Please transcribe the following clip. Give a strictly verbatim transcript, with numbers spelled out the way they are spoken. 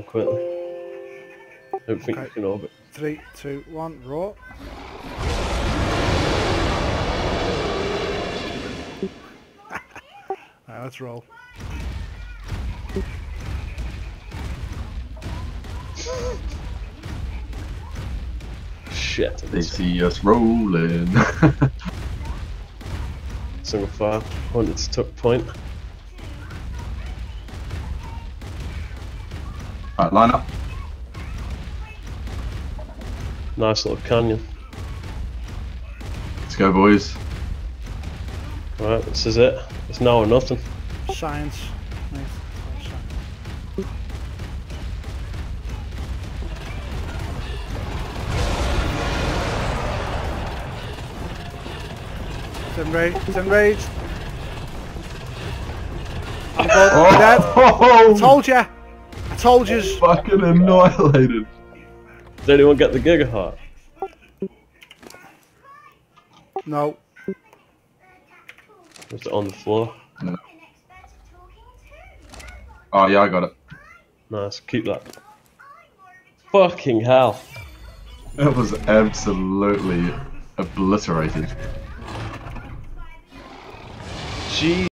quickly. I don't think Okay. you can orbit. Three, two, one, roll. Alright, let's roll. Shit. They see us rolling. Single fire. Wanted to tuck point. Alright, line up. Nice little canyon. Let's go, boys. Right, this is it. It's now or nothing. Science. Nice. It's enraged. It's enraged. I'm about Oh, dead. oh, I told ya. I told you. fucking annihilated. Did anyone get the Giga heart? No. Was it on the floor? No. Oh yeah, I got it. Nice, keep that. Fucking hell. That was absolutely obliterated. Gee.